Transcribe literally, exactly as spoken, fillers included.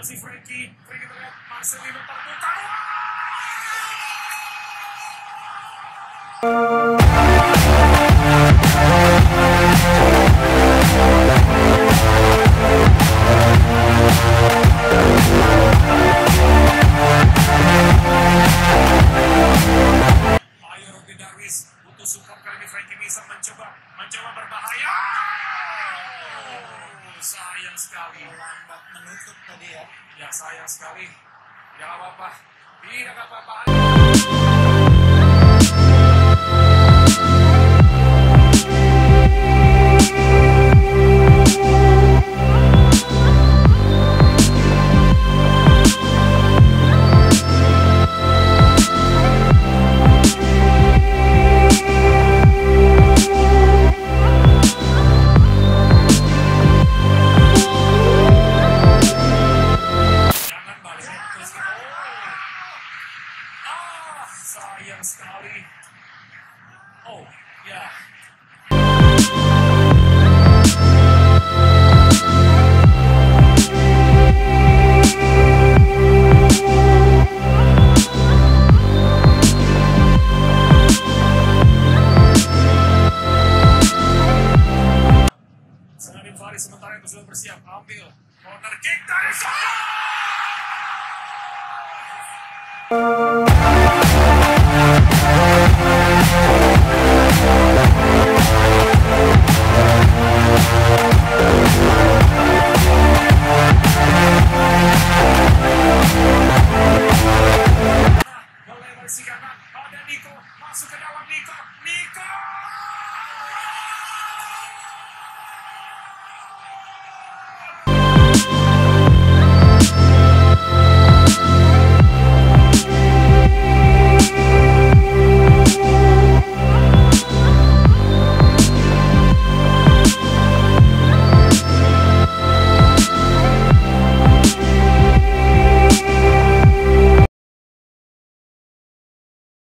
Masih Frankie, Frankie terlihat Marcelino terputar. Ayo Rocky Darwis, butuh support kali ini. Frankie bisa mencoba, mencoba berbahaya. Sayang sekali, lambat menutup tadi ya. Ya sayang sekali. Ya apa-apa, tidak apa-apa. Sayang sekali. Oh, ya. Senadin Faris sementara itu sudah bersiap ambil corner kick dari sana.